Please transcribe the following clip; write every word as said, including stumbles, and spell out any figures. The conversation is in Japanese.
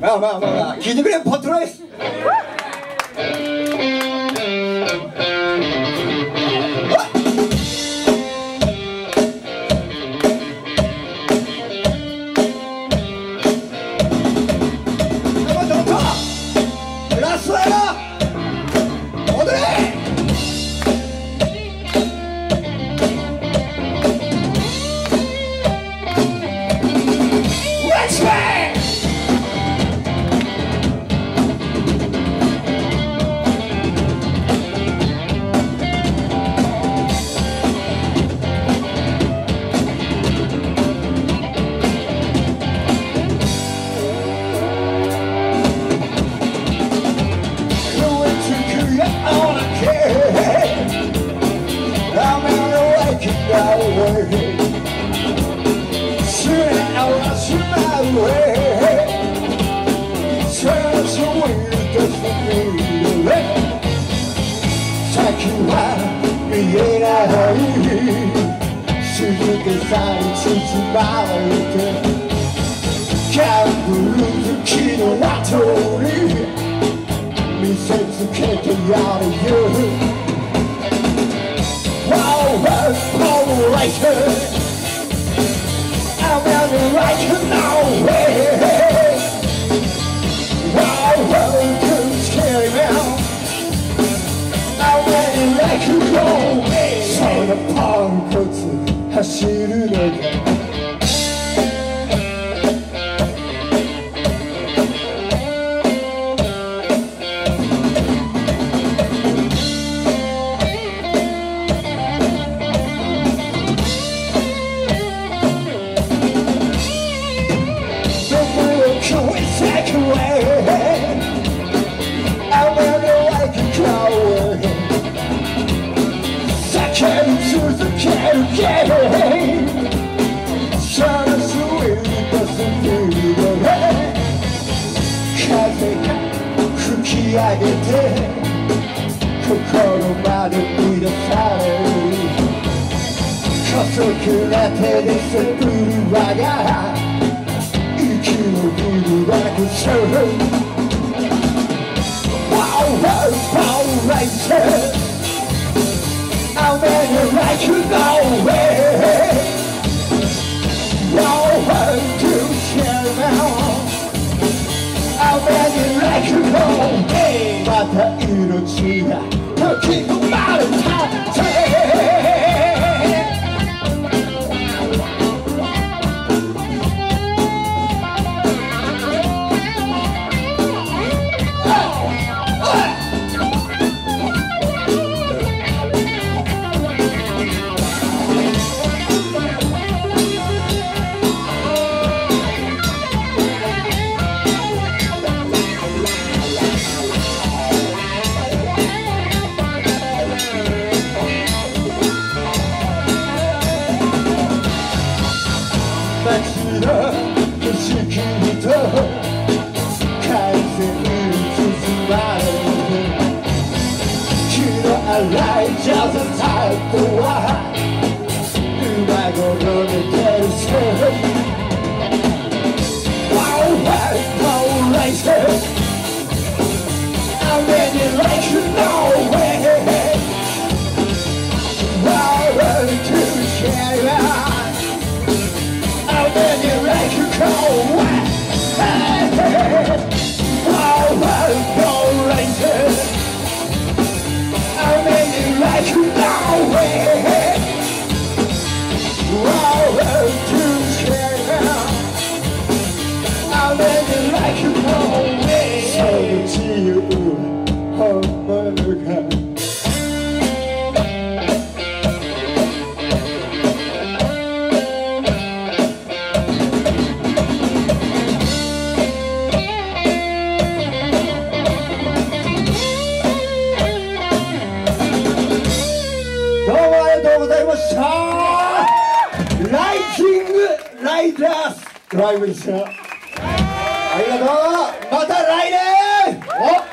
まあまあまあまあ聞いてくれポットライス。ラストだよ踊れ。先は見えない静けさに包まれてギャンブル好きの後に見せつけてやるよ Wow, wow, like her I'm running like no way Wow, wow, too scary now I'm running like a no way そのパンコツ走るのか上げて心まで乱される加速な手で迫る我が息を振るわけする Wow, wow, wow, like this I'm ready like you know it Wow, wow, to share now I'm ready like you know it また命が時のまるたって景色と風に包まれる気の荒いジャズタイプは今頃寝てるせ Wow, wow, wow, like this I'm ready like you know it Wow, wow, to share I'm ready like you know it Wow, wow, wow, like this I'm ready like you know it Wow, wow, to share I'm ready like you know it その自由本物がライジングライダースドライブでした。ありがとう。また来年。お